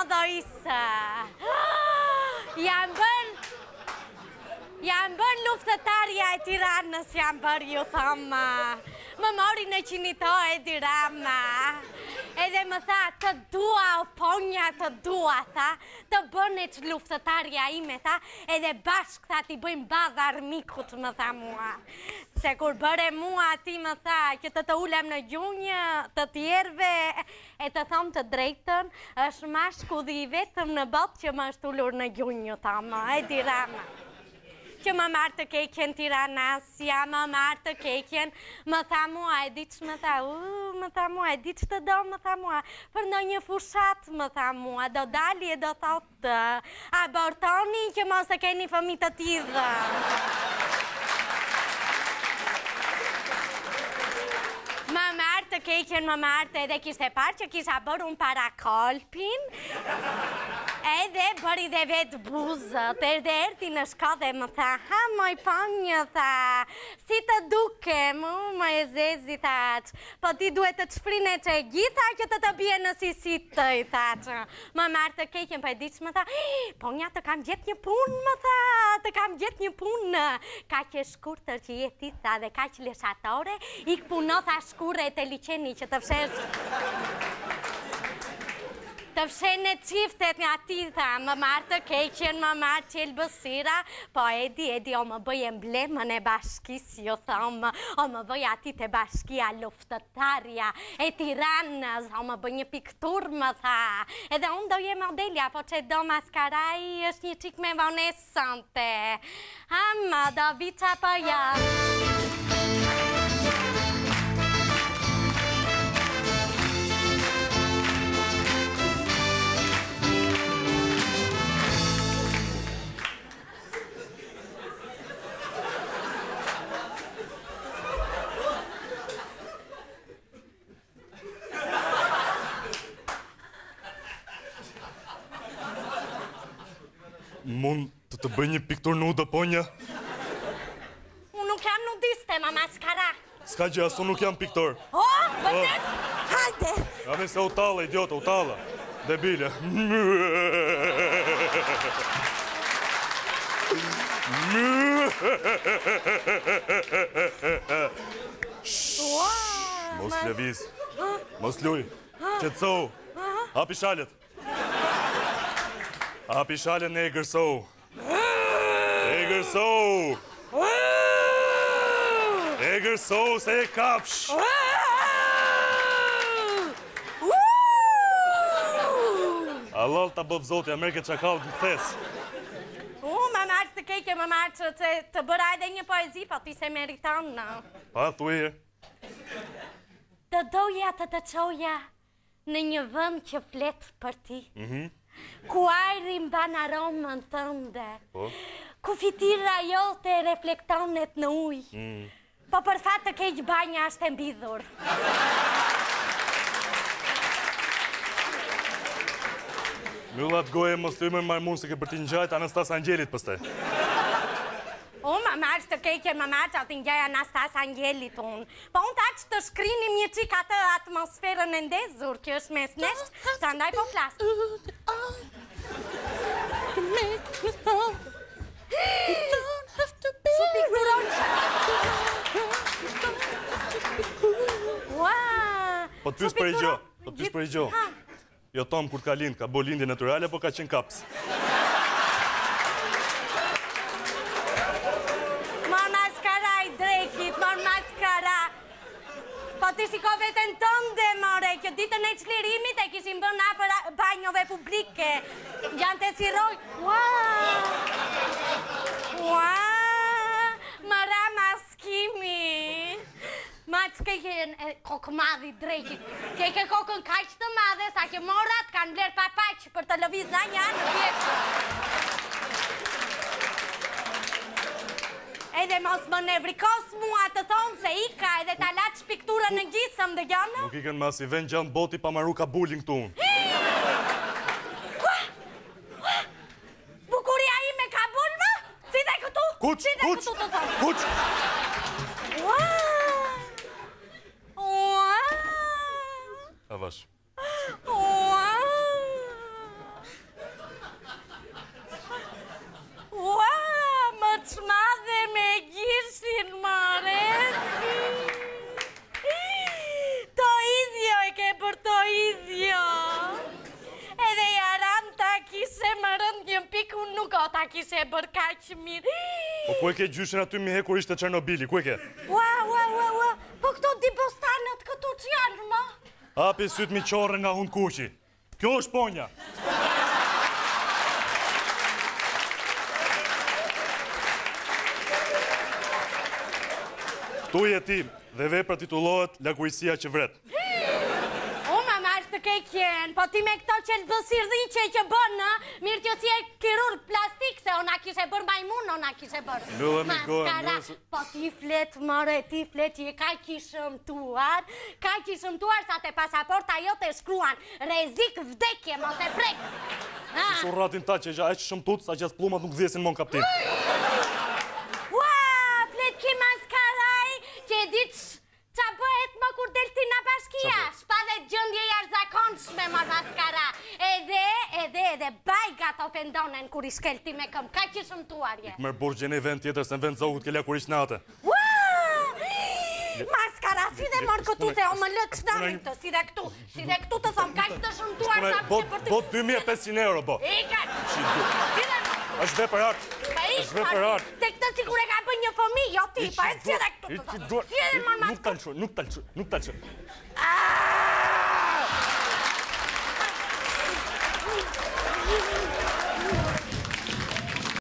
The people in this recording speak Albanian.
do isë. Jam bërë luftëtarja e Tiranës, jam bërë ju thëmë. Më mori në qinito e Dirama. Edhe më tha, të dua, o ponja, të dua, tha. Të bënet luftëtarja ime, tha. Edhe bashkë, tha, t'i bëjmë badha armikut, më tha mua. Se kur bëre mua, ti më tha, që të ulem në gjunjë të tjerve, e të thëmë të drejtën, është mashkulli i vetëm në botë që më është ullur në gjunjë, thëmë, e Dirama. Që më marrë të keqen Tiranasja, më marrë të keqen, më tha mua, e di që më tha mua, e di që të do, më tha mua, për në një fushat, më tha mua, do dali e do thotë, abortoni që mos e keni fëmijë të tillë. Më marrë të keqen, më marrë edhe kishte parë që kisha bërë unë para kolpin, edhe bëri dhe vetë buzët, edhe erti në shkodhe më tha, ha, moj ponjë, tha, si të duke, më e zezi, thaq, po ti duhet të të shprine që e gjitha që të bje në sisit të, thaq, më marrë të keqen, po e diqë më tha, ponja, të kam gjetë një punë, më tha, të kam gjetë një punë, ka që shkurtër që jeti, tha, dhe ka që leshatore, ik puno, tha, shkure e të liqeni që të fshesh. Të fshene qiftet nga ti, tha, më marrë të keqen, më marrë qelë bësira, po edi, o më bëj emblemën e bashkis, jo thëmë, o më bëj ati të bashkia luftëtarja e Tiranës, o më bëj një piktur, më tha, edhe unë do je modelja, po që do maskaraj është një qik me vonesante, më do viqa po jam. Mund të bëj një piktur nudo, ponja? Unë nuk jam nudiste, ma maskara. Ska gjë, asu nuk jam piktor. O, vërtet? Hajde! Ja me se utala, idiota, utala. Debile. Mos lëviz. Mos luj. Qetësohu. Hapi shalet. Hapi shalet në e gërsohu. E gërsohu. E gërsohu se e kapsh. Allah ta bëv zoti, a merke çakallët në thes. Më marrë të keqe, më marrë që të bëra edhe një poezi, po ti se meriton, në. Pa, thuje. Të doja të qoja në një vënd që fletë për ti. Ku ajri mban aromën tënde. Ku fitira jote reflektonet në uj. Po për fat të keq banja është e mbidhur. Myllat goje mos të imër marmun se ke për ti njajt Anastas Angelit pëste. Më marrë të keqen, më marrë që atë njaj Anastas Angelit unë. Po unë ta që të shkrinim një qik atë atmosferën e ndezur, që është mes nesh, sa ndaj po flasë. Su pikturon që. Po të pysh për i gjo. Jo Tom, kur ka lind, ka bo lindje naturale, po ka qenë kaps. Mor maskara i drekit, mor maskara. Po ti shiko vetën tënde, more, që ditën e çlirimit e kishim bën afër banjove publike. Janë të ciroj. Më ra maskimi. Ma që ke kokë madhi drejkit. Ke kokën kaq të madhe, sa që morat kanë bler papaq për të lëviz në një anë në vjetë. Edhe mos më nevrikos mua të thonë se ika edhe ta laq pikturën në gjisëm dhe gjanë. Nuk iken mas i ven gjanë boti pa maru ka bullying këtu unë. Bukuria ime ka bulma? Si dhe këtu? Kuq! Avash. unë nuk o ta kishe bërë kaq mirë. Po ku e ke gjyshin aty mi hekur ishte Çernobili, ku e ke? Ua, po këto di bostanët këtu që janë, ma? Hapi syt mi qorre nga hund kuqi. Kjo është ponja. Tu je ti dhe vepra titullohet Lakurisia që vret. Mama, është të keqen, po ti me këto qelbësirriqe që bënë, mirë që si e kirurg plastik, se ona kishe bërë majmun, ona kishe bërë. Lullëm i kohë, Maskara, po ti flet, more, ti flet që je ka shëmtuar sa te pasaporta jo te shkruan, rezik vdekje, mos e prek. Su ratin ta që e që shëmtut, sa që as plumat nuk vdesin mon kaptin. Ua, flet ki maskaraj, që e ditë qa bëhet më kur del ti nga bashkia, shpa dhe gjëndje jashtëzakonshme më maskara, edhe bajgat ofendonen kur i shkelti me këm, ka që shëmtuar je. Mërë burgjene i vend tjetër se në vend zogut ke lakurish nate. Ua, maskara, si dhe mërë këtu se o më lëtë qdamin të, si dhe këtu të thomë, ka që të shëmtuar sa për që për të... Bot 2500 euro, bo. Ika, si dhe mërë. është vepër art. është vepër art. Te këtë sigur e ka bën një fëmi, jo ti, pa e si dhe këtu të thomë. Si dhe mërë maskara. Nuk talqo. Ah!